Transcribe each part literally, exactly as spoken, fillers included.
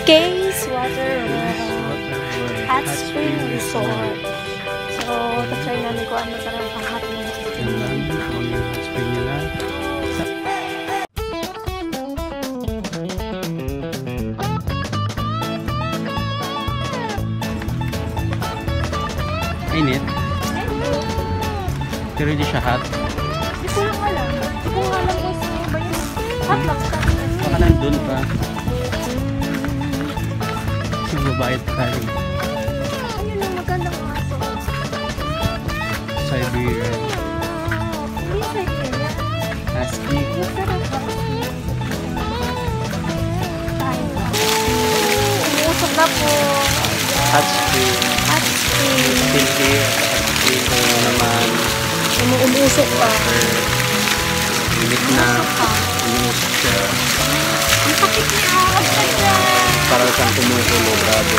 Case Water Hot Spring Resort. So, tatry namin kung ano talaga ang hot spring. Yan lang, kung yung hot spring nila. Init. Pero hindi siya hot. Hindi ko lang alam. Hindi ko alam kung sino ba yun. Hot lang siya. Baka nandun pa. Magbabayad tayo. Ayun ang magandang aso. Siberian. Hindi Siberia. Husky. Masarap husky. Tayo na. Umusok na po. Hot spring. Hot spring. Still here. Hot spring. Ano naman. Umuusok pa. Init na. Umusok siya. Ang sakit niya. Ang sakit niya. Para saan kumukulo, grabe.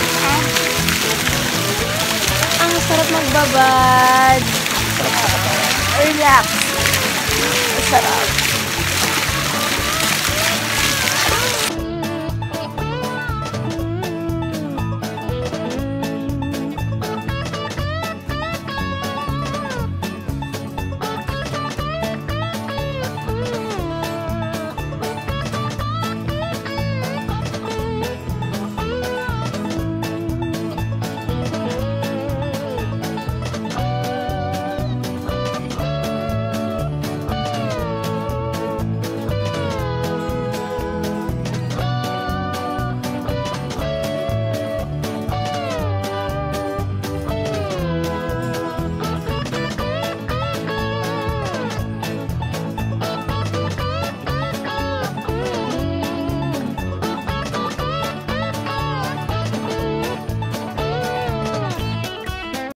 Ang sarap magbabad. Relax. Ang sarap.